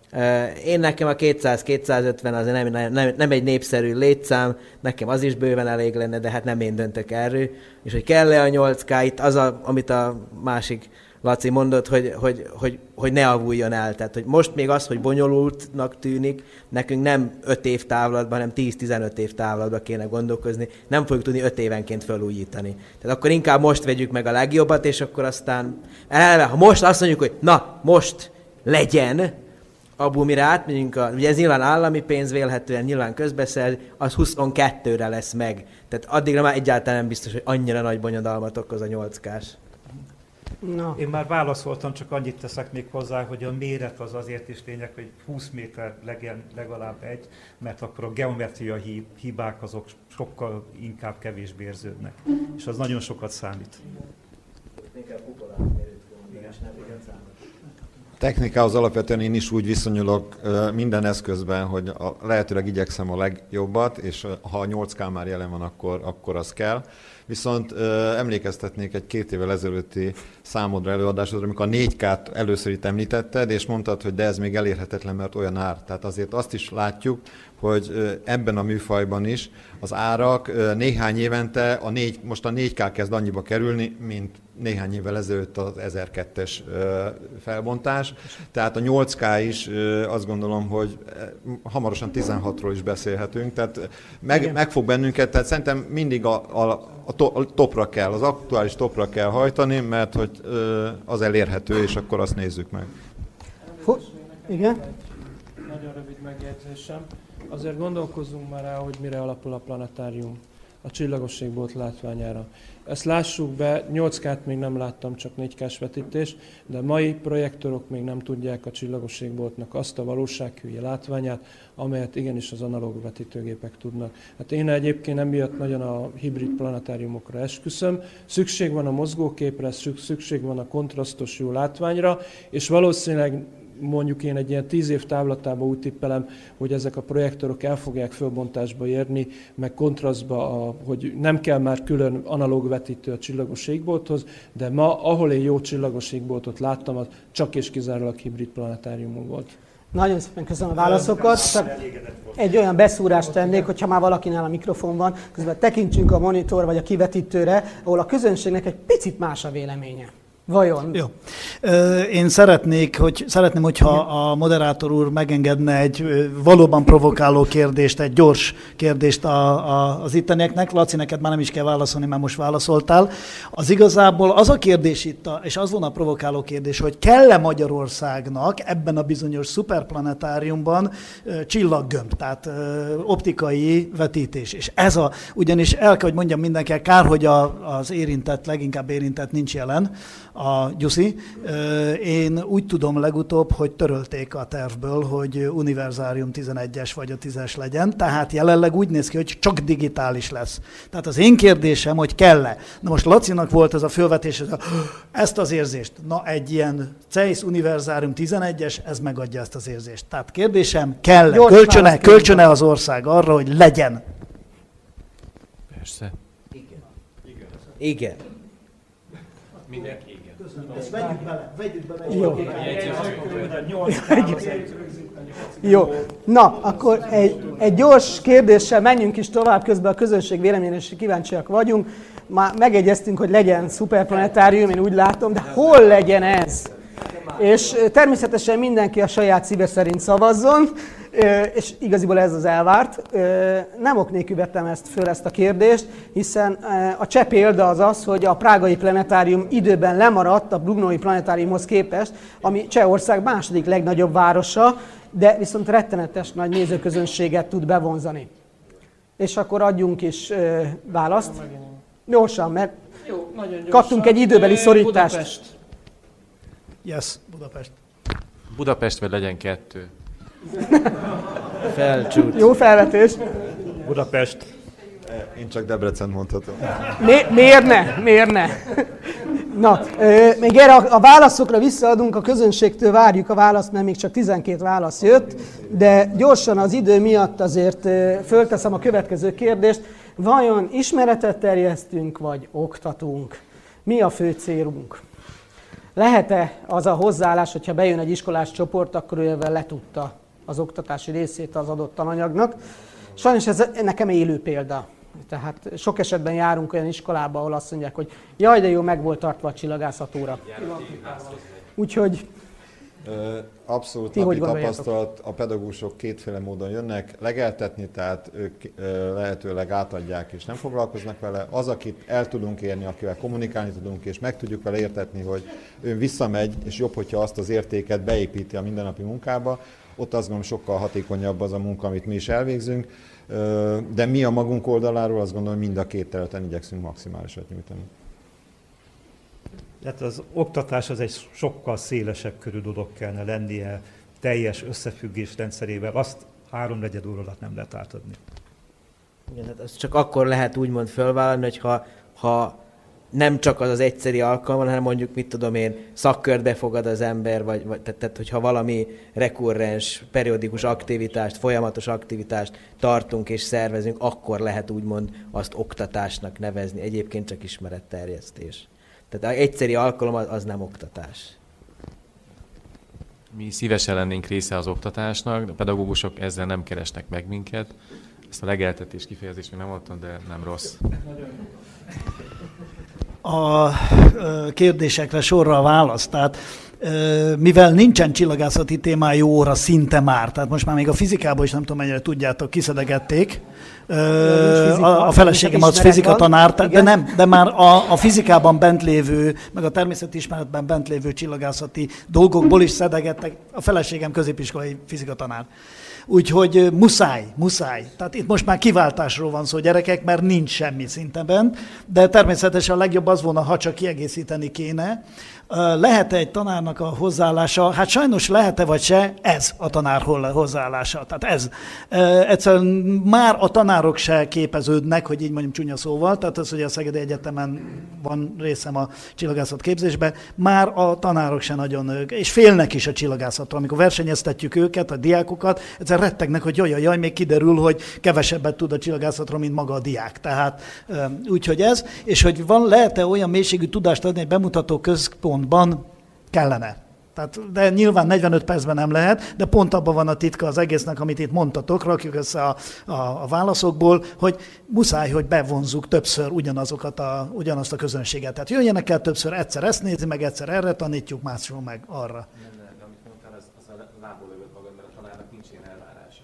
Én nekem a kétszáz-kétszázötven az nem, nem, nem egy népszerű létszám, nekem az is bőven elég lenne, de hát nem én döntök erről. És hogy kell-e a nyolc K, itt az, a, amit a másik Laci mondott, hogy, hogy, hogy, hogy ne avuljon el. Tehát, hogy most még az, hogy bonyolultnak tűnik, nekünk nem öt év távlatban, hanem tíz-tizenöt év távlatban kéne gondolkozni. Nem fogjuk tudni öt évenként felújítani. Tehát akkor inkább most vegyük meg a legjobbat, és akkor aztán eleve, ha most azt mondjuk, hogy na, most legyen, abból mire átmegyünk, a, ugye ez nyilván állami pénz, vélhetően nyilván közbeszerz, az huszonkettőre lesz meg. Tehát addigra már egyáltalán nem biztos, hogy annyira nagy bonyodalmat okoz a nyolc K-s. No. Én már válaszoltam, csak annyit teszek még hozzá, hogy a méret az azért is lényeg, hogy húsz méter legyen legalább egy, mert akkor a geometria hibák azok sokkal inkább kevésbé érződnek. És az nagyon sokat számít. Technikához alapvetően én is úgy viszonyulok minden eszközben, hogy a, lehetőleg igyekszem a legjobbat, és ha a nyolc ká már jelen van, akkor, akkor az kell. Viszont emlékeztetnék egy két évvel ezelőtti számodra, előadásodra, amikor a négy kát először itt említetted, és mondtad, hogy de ez még elérhetetlen, mert olyan ár. Tehát azért azt is látjuk, hogy ebben a műfajban is az árak néhány évente, a négy, most a négy ká kezd annyiba kerülni, mint néhány évvel ezelőtt az ezerkettes felbontás. Tehát a nyolc ká is azt gondolom, hogy hamarosan tizenhatról is beszélhetünk, tehát meg, meg fog bennünket, tehát szerintem mindig a, a, a topra kell, az aktuális topra kell hajtani, mert hogy az elérhető, és akkor azt nézzük meg. Igen? Nagyon rövid megjegyzésem. Azért gondolkozzunk már rá, hogy mire alapul a planetárium. A csillagosségbolt látványára. Ezt lássuk be, nyolc kát még nem láttam, csak négy kás vetítés, de mai projektorok még nem tudják a csillagosségboltnak azt a valósághülye látványát, amelyet igenis az analóg vetítőgépek tudnak. Hát én egyébként emiatt nagyon a hibrid planetáriumokra esküszöm. Szükség van a mozgóképre, szükség van a kontrasztos jó látványra, és valószínűleg mondjuk én egy ilyen tíz év távlatában úgy tippelem, hogy ezek a projektorok el fogják fölbontásba érni, meg kontrasztba, a, hogy nem kell már külön analóg vetítő a csillagos égbolthoz, de ma, ahol én jó csillagos égboltot láttam, az csak és kizárólag hibrid planetáriumon volt. Nagyon szépen köszönöm a válaszokat. Csak egy olyan beszúrást tennék, hogyha már valakinál a mikrofon van, közben tekintsünk a monitor vagy a kivetítőre, ahol a közönségnek egy picit más a véleménye. Vajon? Jó. Én szeretnék, hogy, szeretném, hogyha a moderátor úr megengedne egy valóban provokáló kérdést, egy gyors kérdést a, a, az ittenieknek. Laci, neked már nem is kell válaszolni, mert most válaszoltál. Az igazából az a kérdés itt, a, és az volna a provokáló kérdés, hogy kell-e Magyarországnak ebben a bizonyos szuperplanetáriumban csillaggömb, tehát optikai vetítés. És ez a, ugyanis el kell, hogy mondjam mindenki, kár, hogy a, az érintett, leginkább érintett nincs jelen, a Gyuszi. Én úgy tudom legutóbb, hogy törölték a tervből, hogy univerzárium tizenegyes vagy a tízes legyen, tehát jelenleg úgy néz ki, hogy csak digitális lesz. Tehát az én kérdésem, hogy kell-e. Na most Lacinak volt ez a fölvetés, ezt az érzést. Na egy ilyen ceisz univerzárium tizenegyes, ez megadja ezt az érzést. Tehát kérdésem, kell-e, kölcsön-e, kölcsön-e az ország arra, hogy legyen? Persze. Igen. Igen. Mindenki igen. Ezt vegyük bele, vegyük bele. Jó. Jó. Na, akkor egy, egy gyors kérdéssel menjünk is tovább, közben a közönség véleményére is kíváncsiak vagyunk. Már megegyeztünk, hogy legyen szuperplanetárium, én úgy látom, de hol legyen ez? És természetesen mindenki a saját szíve szerint szavazzon, és igaziból ez az elvárt. Nem ok nélkül vettem ezt föl, ezt a kérdést, hiszen a cseh példa az az, hogy a prágai planetárium időben lemaradt a brnói planetáriumhoz képest, ami Csehország második legnagyobb városa, de viszont rettenetes nagy nézőközönséget tud bevonzani. És akkor adjunk is választ. Gyorsan, mert Jó, nagyon gyorsan. kaptunk egy időbeli szorítást. Budapest. Yes, Budapest. Budapest vagy legyen kettő. Felcsút. Jó felvetés. Budapest. Én csak Debrecen mondhatom. Mi, miért ne? Miért ne? Na, még erre a, a válaszokra visszaadunk, a közönségtől várjuk a választ, mert még csak tizenkét válasz jött, de gyorsan az idő miatt azért fölteszem a következő kérdést. Vajon ismeretet terjesztünk, vagy oktatunk? Mi a fő célunk? Lehet-e az a hozzáállás, hogyha bejön egy iskolás csoport, akkor ő ebben letudta az oktatási részét az adott tananyagnak? Sajnos ez nekem élő példa. Tehát sok esetben járunk olyan iskolába, ahol azt mondják, hogy jaj, de jó, meg volt tartva a csillagászat óra. Úgyhogy... Abszolút Ti napi hogy tapasztalat, a pedagógusok kétféle módon jönnek, legeltetni, tehát ők lehetőleg átadják és nem foglalkoznak vele. Az, akit el tudunk érni, akivel kommunikálni tudunk és meg tudjuk vele értetni, hogy ő visszamegy, és jobb, hogyha azt az értéket beépíti a mindennapi munkába, ott azt gondolom sokkal hatékonyabb az a munka, amit mi is elvégzünk, de mi a magunk oldaláról azt gondolom, mind a két területen igyekszünk maximálisat nyújtani. Tehát az oktatás az egy sokkal szélesebb körű dolog kellene lennie, teljes összefüggés rendszerével, azt háromnegyed óra alatt nem lehet átadni. Igen, hát azt csak akkor lehet úgymond fölvállalni, hogyha ha nem csak az az egyszeri alkalom, hanem mondjuk, mit tudom én, szakkört befogad az ember, vagy, vagy tehát, tehát, hogyha valami rekurrens, periódikus aktivitást, folyamatos aktivitást tartunk és szervezünk, akkor lehet úgymond azt oktatásnak nevezni, egyébként csak ismeretterjesztés. Tehát az egyszeri alkalom az, az nem oktatás. Mi szívesen lennénk része az oktatásnak, a pedagógusok ezzel nem keresnek meg minket. Ezt a legeltetés kifejezést még nem mondtam, de nem rossz. A kérdésekre sorra a válasz. Tehát mivel nincsen csillagászati témájú óra szinte már, tehát most már még a fizikában is nem tudom mennyire tudjátok, kiszedegették. A, a feleségem az fizika tanár, de nem, de már a, a fizikában bent lévő, meg a természetismeretben bent lévő csillagászati dolgokból is szedegettek. A feleségem középiskolai fizika tanár. Úgyhogy muszáj, muszáj. Tehát itt most már kiváltásról van szó, gyerekek, mert nincs semmi szinte bent, de természetesen a legjobb az volna, ha csak kiegészíteni kéne. Lehet-e egy tanárnak a hozzáállása? Hát sajnos lehet-e vagy se, ez a tanár hozzáállása. Tehát ez. Egyszerűen már a tanárok se képeződnek, hogy így mondjam csúnya szóval, tehát az, hogy a Szegedi Egyetemen van részem a csillagászat képzésben, már a tanárok se nagyon, és félnek is a csillagászattól. Amikor versenyeztetjük őket, a diákokat, egyszer rettegnek, hogy jaj, jaj, még kiderül, hogy kevesebbet tud a csillagászatról, mint maga a diák. Tehát úgyhogy ez, és hogy van, lehet-e olyan mélységű tudást adni egy bemutató központban, kellene. Tehát, de nyilván negyvenöt percben nem lehet, de pont abban van a titka az egésznek, amit itt mondtatok, rakjuk össze a, a, a válaszokból, hogy muszáj, hogy bevonzuk többször ugyanazokat a, ugyanazt a közönséget. Tehát jöjjenek el többször, egyszer ezt nézi, meg egyszer erre tanítjuk, máshol meg arra. Nem, nem, de amit mondtál, az, az a lából lövött magad, mert a tanárnak nincs ilyen elvárása.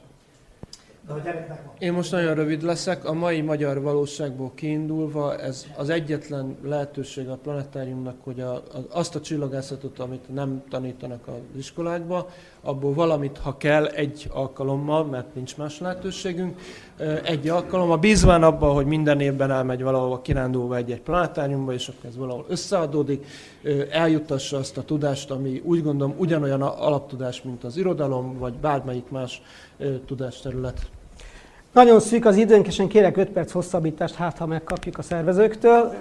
Én most nagyon rövid leszek. A mai magyar valóságból kiindulva ez az egyetlen lehetőség a planetáriumnak, hogy a, a, azt a csillagászatot, amit nem tanítanak az iskolákba, abból valamit, ha kell, egy alkalommal, mert nincs más lehetőségünk, egy alkalommal, bízván abban, hogy minden évben elmegy valahova kirándulva egy-egy planetáriumba, és akkor ez valahol összeadódik, eljutassa azt a tudást, ami úgy gondolom ugyanolyan alaptudás, mint az irodalom, vagy bármelyik más tudásterület. Nagyon szűk az időnk, és én kérek öt perc hosszabbítást, hát ha megkapjuk a szervezőktől.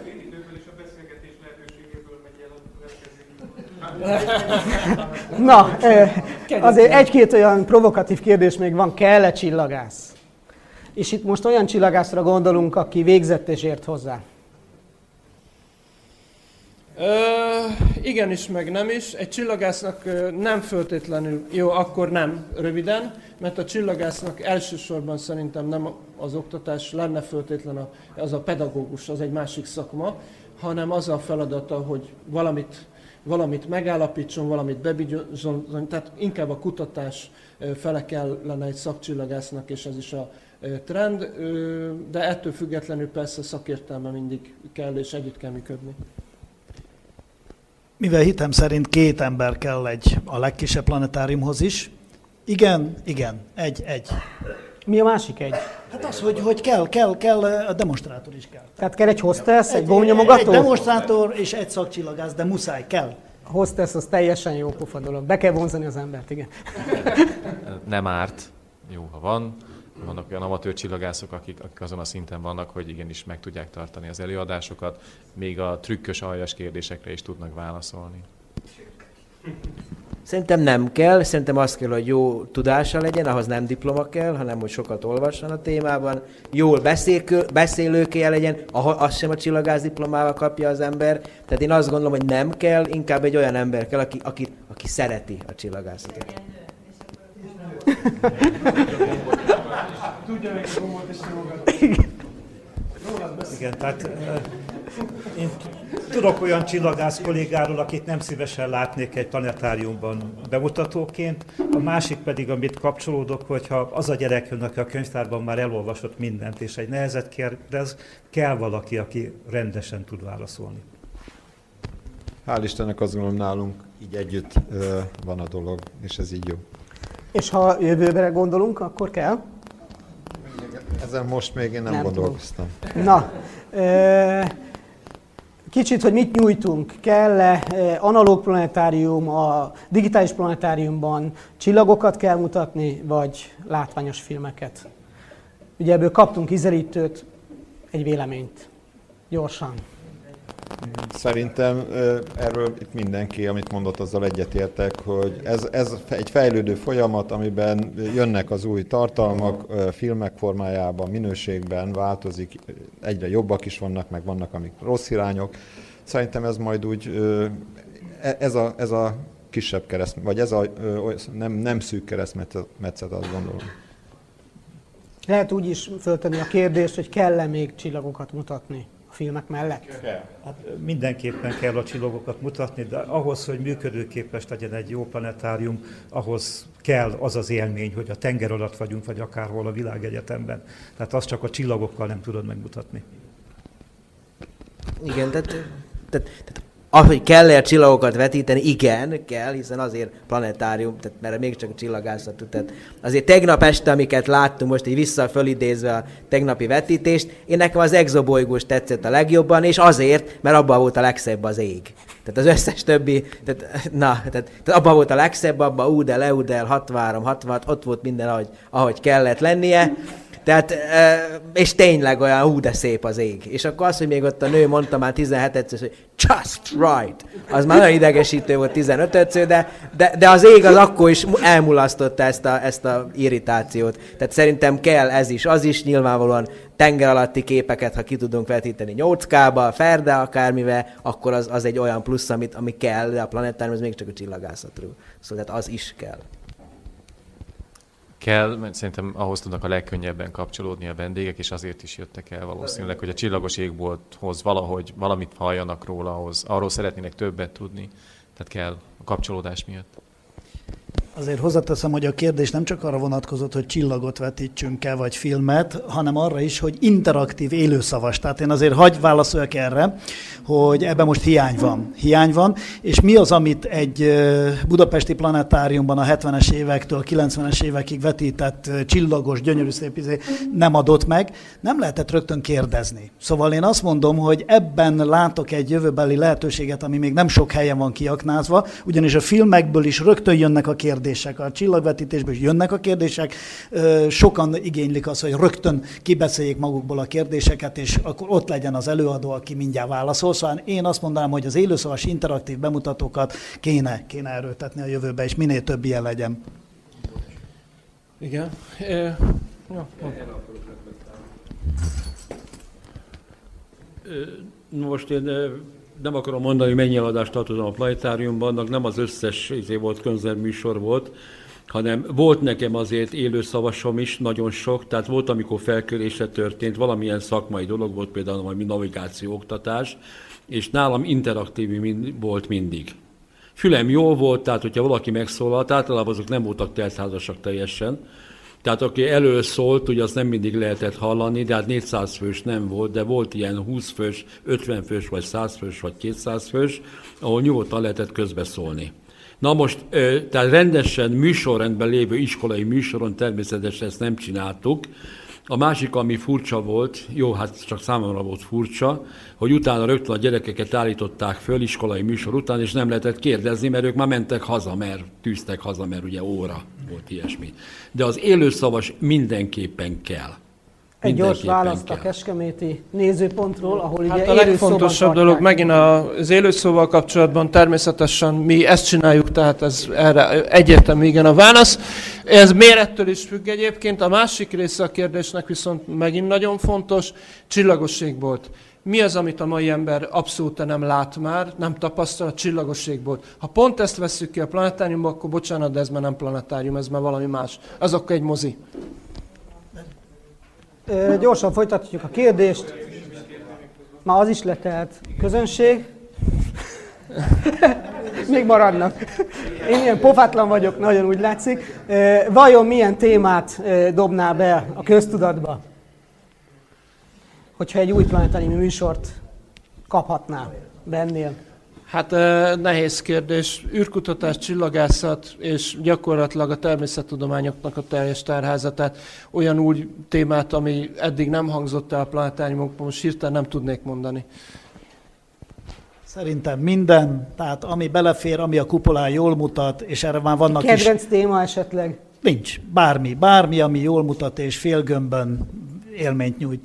Na, azért egy-két olyan provokatív kérdés még van, kell-e csillagász? És itt most olyan csillagászra gondolunk, aki végzett és ért hozzá. Ö, igenis, meg nem is. Egy csillagásznak nem föltétlenül, jó, akkor nem, röviden, mert a csillagásznak elsősorban szerintem nem az oktatás lenne föltétlen a, az a pedagógus, az egy másik szakma, hanem az a feladata, hogy valamit, valamit megállapítson, valamit bebizonyítson, tehát inkább a kutatás fele kellene egy szakcsillagásznak, és ez is a trend, de ettől függetlenül persze szakértelme mindig kell, és együtt kell működni. Mivel hitem szerint két ember kell egy a legkisebb planetáriumhoz is. Igen, igen, egy, egy. Mi a másik egy? Hát az, hogy, hogy kell, kell, kell, a demonstrátor is kell. Tehát kell egy hostess, egy, egy Egy gomnyomogató? demonstrátor és egy szakcsillagász, de muszáj, kell. A hostess az teljesen jó pofa dolog. Be kell vonzani az embert, igen. Nem árt, jó, ha van. Vannak olyan amatőr csillagászok, akik, akik azon a szinten vannak, hogy igenis meg tudják tartani az előadásokat, még a trükkös, aljas kérdésekre is tudnak válaszolni. Szerintem nem kell, szerintem azt kell, hogy jó tudása legyen, ahhoz nem diploma kell, hanem hogy sokat olvasson a témában, jól beszélő, beszélőkéje legyen, azt sem a csillagász diplomával kapja az ember. Tehát én azt gondolom, hogy nem kell, inkább egy olyan ember kell, aki, aki, aki szereti a csillagászatot. Tudja meg a gombot és Igen, tehát én tudok olyan csillagász kollégáról, akit nem szívesen látnék egy planetáriumban bemutatóként. A másik pedig, amit kapcsolódok, hogyha az a gyerek jön, aki a könyvtárban már elolvasott mindent, és egy nehezet kérdez, kell valaki, aki rendesen tud válaszolni. Hál' Istennek azt gondolom, nálunk így együtt van a dolog, és ez így jó. És ha jövőre gondolunk, akkor kell? Ezen most még én nem, nem gondolkoztam. Tudom. Na, e, kicsit, hogy mit nyújtunk. Kell-e analóg planetárium, a digitális planetáriumban csillagokat kell mutatni, vagy látványos filmeket? Ugye ebből kaptunk ízelítőt, egy véleményt. Gyorsan. Szerintem erről itt mindenki, amit mondott, azzal egyetértek, hogy ez, ez egy fejlődő folyamat, amiben jönnek az új tartalmak, filmek formájában, minőségben változik, egyre jobbak is vannak, meg vannak, amik rossz irányok. Szerintem ez majd úgy, ez a, ez a kisebb kereszt, vagy ez a nem, nem szűk keresztmetszet, azt gondolom. Lehet úgy is föltenni a kérdést, hogy kell-e még csillagokat mutatni a filmek mellett? Hát mindenképpen kell a csillagokat mutatni, de ahhoz, hogy működőképes legyen egy jó planetárium, ahhoz kell az az élmény, hogy a tenger alatt vagyunk, vagy akárhol a világegyetemben. Tehát azt csak a csillagokkal nem tudod megmutatni. Igen, tehát, tehát, tehát ahogy kell-e a csillagokat vetíteni, igen, kell, hiszen azért planetárium, tehát mert mégiscsak a csillagászat. Tehát azért tegnap este, amiket láttunk, most így vissza fölidézve a tegnapi vetítést, én nekem az exobolygós tetszett a legjobban, és azért, mert abban volt a legszebb az ég. Tehát az összes többi, tehát, na, tehát, tehát abban volt a legszebb, abban Udel, Eudel, hatvanhárom, hatvanhat, ott volt minden, ahogy, ahogy kellett lennie. Tehát, és tényleg olyan, hú, de szép az ég. És akkor az, hogy még ott a nő mondta már tizenhetedször, hogy just right, az már nagyon idegesítő volt tizenötödször, de, de, de az ég az akkor is elmulasztotta ezt a, ezt a irritációt. Tehát szerintem kell ez is, az is, nyilvánvalóan tenger alatti képeket, ha ki tudunk vetíteni nyolc ká-ba, Ferde akármivel, akkor az, az egy olyan plusz, amit, ami kell, de a planetárium az mégiscsak a csillagászatról. Szóval tehát az is kell. Kell, mert szerintem ahhoz tudnak a legkönnyebben kapcsolódni a vendégek, és azért is jöttek el valószínűleg, hogy a csillagos égbolthoz valahogy valamit halljanak róla, ahhoz, arról szeretnének többet tudni. Tehát kell a kapcsolódás miatt. Azért hozzáteszem, hogy a kérdés nem csak arra vonatkozott, hogy csillagot vetítsünk-e, vagy filmet, hanem arra is, hogy interaktív, élőszavas. Tehát én azért hagy válaszoljak erre, hogy ebben most hiány van. Hiány van, és mi az, amit egy budapesti planetáriumban a hetvenes évektől kilencvenes évekig vetített csillagos, gyönyörű szép izé nem adott meg, nem lehetett rögtön kérdezni. Szóval én azt mondom, hogy ebben látok egy jövőbeli lehetőséget, ami még nem sok helyen van kiaknázva, ugyanis a filmekből is rögtön jönnek a kérdések. A csillagvetítésből is jönnek a kérdések, sokan igénylik azt, hogy rögtön kibeszéljék magukból a kérdéseket, és akkor ott legyen az előadó, aki mindjárt válaszol. Szóval én azt mondanám, hogy az élőszavas interaktív bemutatókat kéne, kéne erőltetni a jövőbe, és minél több ilyen legyen. Igen. E, ja. Most én nem akarom mondani, hogy mennyi eladást tartozom a planetáriumban, annak nem az összes izé volt, konzervműsor volt, hanem volt nekem azért élőszavasom is, nagyon sok, tehát volt, amikor felkérésre történt, valamilyen szakmai dolog volt, például valami navigáció, oktatás, és nálam interaktív mind, volt mindig. Fülem jó volt, tehát hogyha valaki megszólalt, általában azok nem voltak teltházasak teljesen, tehát aki elől szólt, ugye azt nem mindig lehetett hallani, de hát négyszáz fős nem volt, de volt ilyen húsz fős, ötven fős, vagy száz fős, vagy kétszáz fős, ahol nyugodtan lehetett közbeszólni. Na most, tehát rendesen műsorrendben lévő iskolai műsoron természetesen ezt nem csináltuk. A másik, ami furcsa volt, jó, hát csak számomra volt furcsa, hogy utána rögtön a gyerekeket állították föl iskolai műsor után, és nem lehetett kérdezni, mert ők már mentek haza, mert tűztek haza, mert ugye óra volt ilyesmi. De az élőszavas mindenképpen kell. Egy gyors választ a kecskeméti nézőpontról, ahol hát ugye a legfontosabb dolog megint az élőszóval kapcsolatban természetesen mi ezt csináljuk, tehát ez erre egyértelmű igen a válasz. Ez mérettől is függ egyébként. A másik része a kérdésnek viszont megint nagyon fontos, csillagos égbolt. Mi az, amit a mai ember abszolút nem lát már, nem tapasztal, a csillagos égbolt. Ha pont ezt vesszük ki a planetáriumba, akkor bocsánat, de ez már nem planetárium, ez már valami más. Az akkor egy mozi. Gyorsan folytatjuk a kérdést. Már az is letelt. Közönség? Még maradnak. Én ilyen pofátlan vagyok, nagyon úgy látszik. Vajon milyen témát dobnál be a köztudatba, hogyha egy új planetáriumi műsort kaphatnál, bennél? Hát nehéz kérdés. Űrkutatás, csillagászat és gyakorlatilag a természettudományoknak a teljes tárházatát, olyan új témát, ami eddig nem hangzott el a planetáriumokban, most hirtelen nem tudnék mondani. Szerintem minden, tehát ami belefér, ami a kupolán jól mutat, és erre már vannak Kedvenc is... téma esetleg? Nincs. Bármi. Bármi, ami jól mutat, és félgömbben élményt nyújt.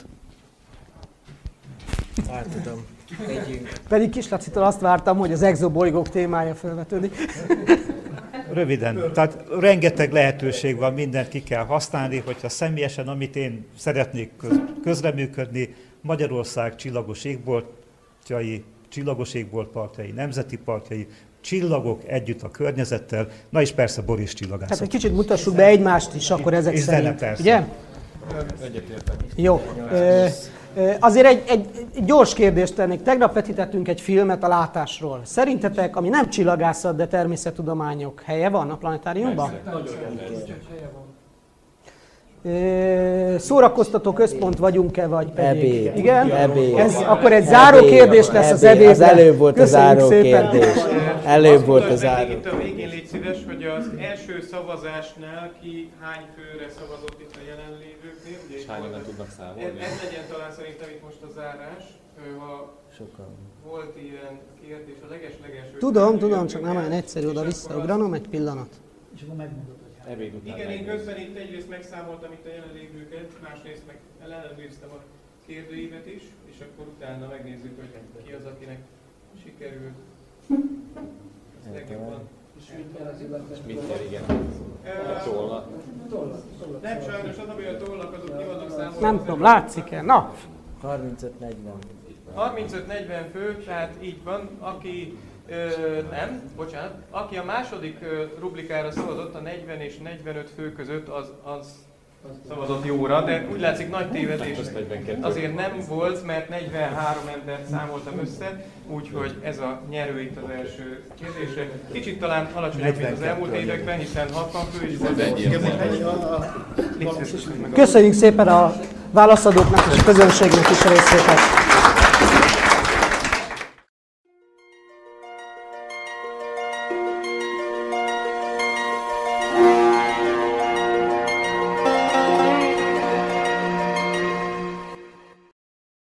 Már tudom. Pedig Kislacitól azt vártam, hogy az exobolygók témája felvetődik. Röviden, tehát rengeteg lehetőség van, mindent ki kell használni, hogyha személyesen, amit én szeretnék közreműködni, Magyarország csillagos égboltjai, csillagos égboltpartjai, nemzeti parkjai, csillagok együtt a környezettel, na és persze Boris csillagászat. Tehát egy kicsit mutassuk be egymást is, akkor ezek és szerint. Zene, persze. Ugye? Jó. Azért egy, egy, egy gyors kérdést tennék. Tegnap vetítettünk egy filmet a látásról. Szerintetek, ami nem csillagászat, de természettudományok, helye van a planetáriumban? Szórakoztató központ vagyunk-e, vagy pedig? Ebéd. Igen? Ebéd. Ez, akkor egy záró Ebéd. kérdés lesz az Ebéd. ebédben. Az előbb volt a Köszönjük záró szépen. kérdés. Előbb volt a záró. Itt a végén légy szíves, hogy az első szavazásnál ki hány főre szavazott itt a jelenlévőknél. És hányan nem tudnak számolni? Ez, ez legyen talán szerintem itt most a zárás. Ha Sokan. volt ilyen kérdés, a leges-legelső... Tudom, tudom, csak nem olyan egyszerű oda-visszaugranom egy pillanat. És akkor megmondod, hogy hát. Ebéd után Igen, én megnézzük. közben itt egyrészt megszámoltam itt a jelenlévőket, másrészt meg ellenőriztem a kérdőívet is, és akkor utána megnézzük, hogy ki az, akinek sikerült. Ez legjobban. Schmitter, igen. A tolla. Nem sajnos, az, ami a tollak, azok ki vannak számolva. Nem tudom, látszik-e? Na, harmincöt negyven. harmincöt negyven fő, tehát így van, aki ö, nem, bocsánat, aki a második ö, rubrikára szavazott, a negyven és negyvenöt fő között, az, az szavazott jóra, de úgy látszik nagy tévedés azért nem volt, mert negyvenhárom embert számoltam össze, úgyhogy ez a nyerő itt az első kérdésre. Kicsit talán alacsonyabb, mint az elmúlt években, hiszen hatvan fő is volt. köszönjük szépen a válaszadóknak és a közönségnek is a részvételt.